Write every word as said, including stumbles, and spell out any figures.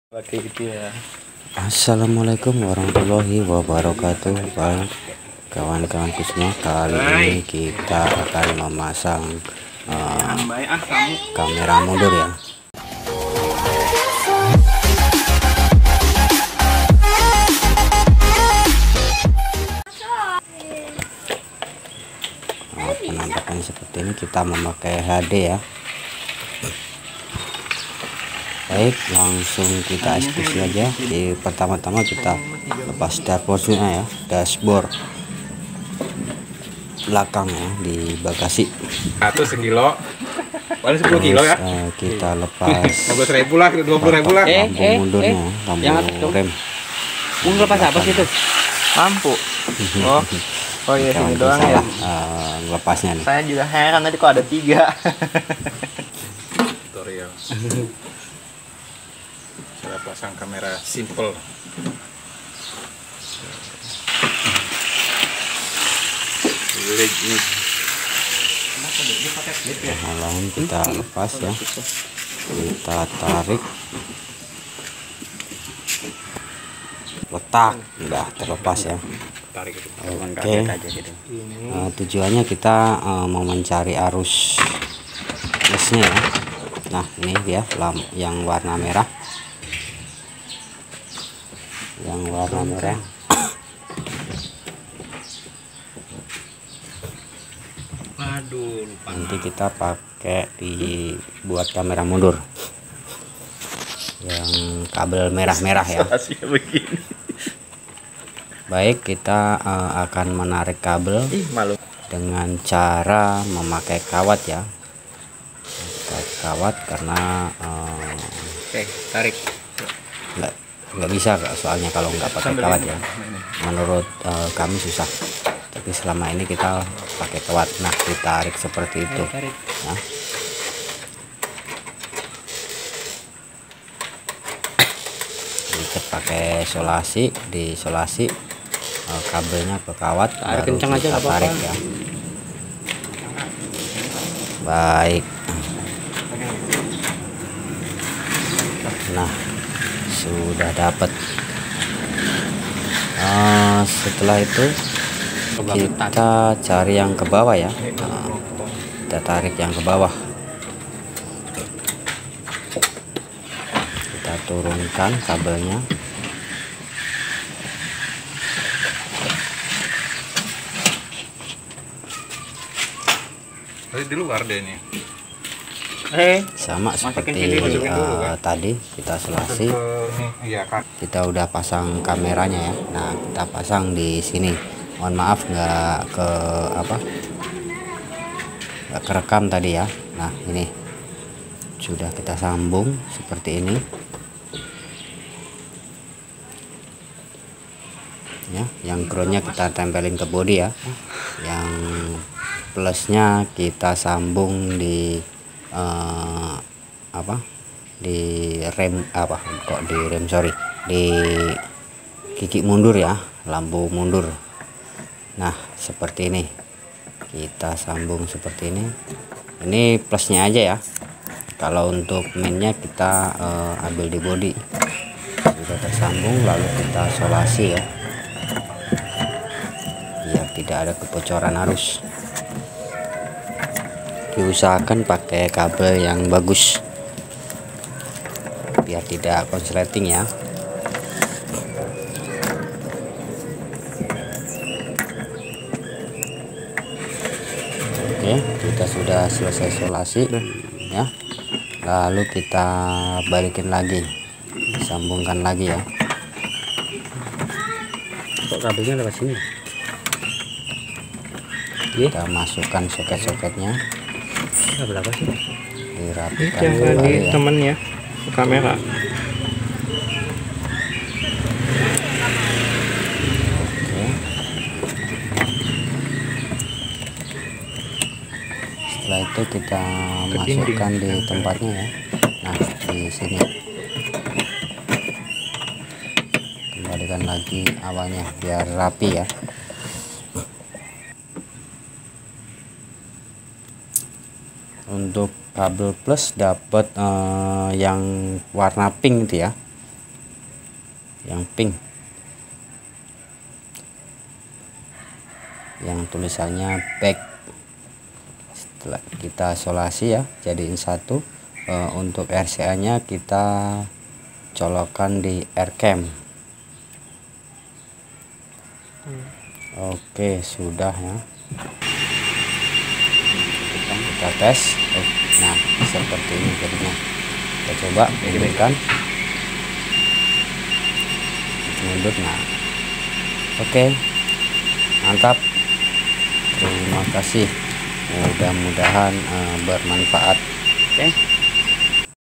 Pakai gitu ya. Assalamualaikum warahmatullahi wabarakatuh. Baik kawan-kawanku semua, kali ini kita akan memasang uh, kamera mundur ya. Nah, penampakannya seperti ini, kita memakai H D ya. Baik, langsung kita eksekusi aja. Di pertama-tama kita lepas dashboardnya ya, dashboard belakang ya, di bagasi. Satu sekilo, paling sepuluh kilo ya. Uh, kita lepas lima belas ribu lah, dua puluh ribu lah. lampu eh, mundurnya, eh. lampu Yang atas dong. rem. Mau lepas apa sih itu? Lampu. Oh, oh iya sini doang ya. Uh, lepasnya nih. Saya juga heran tadi kok ada tiga. Tutorial. Cara pasang kamera simple. Nah, langsung kita lepas ya. Kita tarik. Letak, udah terlepas ya. Tarik itu. Oke. Uh, tujuannya kita uh, mau mencari arus plusnya ya. Nah, ini dia lampu yang warna merah. Yang warna merah. Aduh, lupa. Nanti kita pakai dibuat kamera mundur. Yang kabel merah-merah ya. Begini. Baik, kita uh, akan menarik kabel Ih, malu. dengan cara memakai kawat ya. Memakai kawat karena uh, Oke, tarik. nggak nggak bisa soalnya kalau nggak pakai Sambil kawat ini. ya. Menurut uh, kami susah. Tapi selama ini kita pakai kawat. Nah, ditarik seperti itu. Tarik. Ya. Diikat pakai solasi, disolasi uh, kabelnya ke kawat, Tarik baru kencang aja, kita nggak apa-apa. tarik ya. Baik. Nah, sudah dapat. Uh, setelah itu kita cari yang ke bawah ya. Nah, kita tarik yang ke bawah. Kita turunkan kabelnya. Tadi di luar deh ini. Eh, Sama Masukin seperti sini, masukin dulu, uh, kan? tadi kita selasi. Ke ini, iya kan. Kita udah pasang kameranya ya. Nah, kita pasang di sini. Mohon maaf nggak ke apa nggak kerekam tadi ya. Nah, ini sudah kita sambung seperti ini ya. Yang groundnya kita tempelin ke body ya. Yang plusnya kita sambung di eh, apa di rem apa kok di rem sorry di gigi mundur ya, lampu mundur. Nah, seperti ini kita sambung seperti ini. Ini plusnya aja ya. Kalau untuk mainnya kita uh, ambil di body, sudah tersambung, lalu kita solasi ya, biar tidak ada kebocoran arus. Diusahakan pakai kabel yang bagus biar tidak konsleting ya. Oke, kita sudah selesai solasi ya. Lalu kita balikin lagi, sambungkan lagi ya. kok kabelnya lewat sini? Kita masukkan soket-soketnya, Kabel apa sih? dirapikan Yang kembali tadi ya. temennya ke kamera. Oke. Setelah itu kita masukkan di tempatnya ya. Nah, di sini kembalikan lagi awalnya biar rapi ya. Untuk kabel plus dapat uh, yang warna pink itu ya. yang pink, yang tulisannya back. Setelah kita isolasi ya, jadiin satu. E, untuk R C A nya kita colokkan di aircam. Oke, sudah ya, kita tes. Oh, nah seperti ini jadinya. Kita coba mundurkan, mundur. Nah oke, mantap. Terima kasih, mudah-mudahan uh, bermanfaat. Oke.